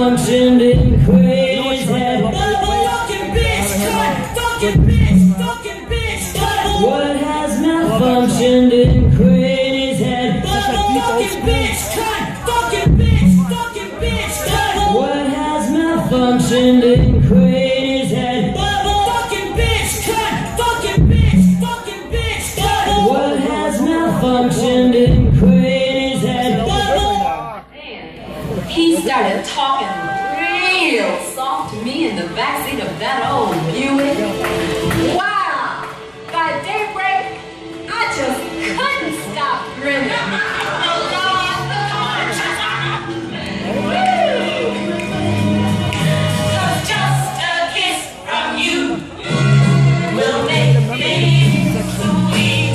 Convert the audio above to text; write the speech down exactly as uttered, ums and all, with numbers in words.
malfunctioned in Queen's head. Fucking bitch, fucking bitch, fucking bitch. What has malfunctioned in Queen's head? Fucking bitch, fucking bitch, fucking bitch. What has malfunctioned in Queen's head? Fucking bitch, fucking bitch, fucking bitch. What has malfunctioned in Queen's head? He started talking real soft to me in the backseat of that old Buick. Wow! By daybreak, I just couldn't stop grinning.